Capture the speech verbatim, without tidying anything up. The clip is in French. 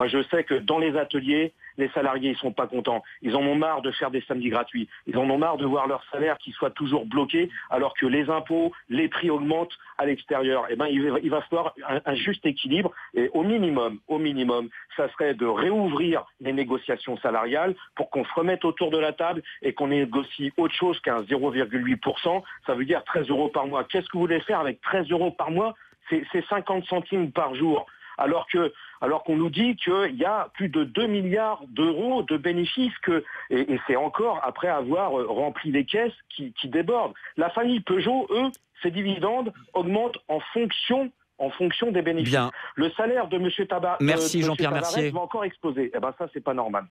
Moi, je sais que dans les ateliers, les salariés, ils sont pas contents. Ils en ont marre de faire des samedis gratuits. Ils en ont marre de voir leur salaire qui soit toujours bloqué, alors que les impôts, les prix augmentent à l'extérieur. Eh ben, il va, il va falloir un, un juste équilibre. Et au minimum, au minimum, ça serait de réouvrir les négociations salariales pour qu'on se remette autour de la table et qu'on négocie autre chose qu'un zéro virgule huit pour cent. Ça veut dire treize euros par mois. Qu'est-ce que vous voulez faire avec treize euros par mois? C'est, c'est cinquante centimes par jour. Alors que, alors qu'on nous dit qu'il y a plus de deux milliards d'euros de bénéfices que, et, et c'est encore après avoir rempli les caisses qui, qui débordent. La famille Peugeot, eux, ses dividendes augmentent en fonction, en fonction des bénéfices. Bien. Le salaire de M. Tabar, Merci de, de Jean-Pierre M. Tabarès Mercier. va encore exploser. Eh ben ça, c'est pas normal.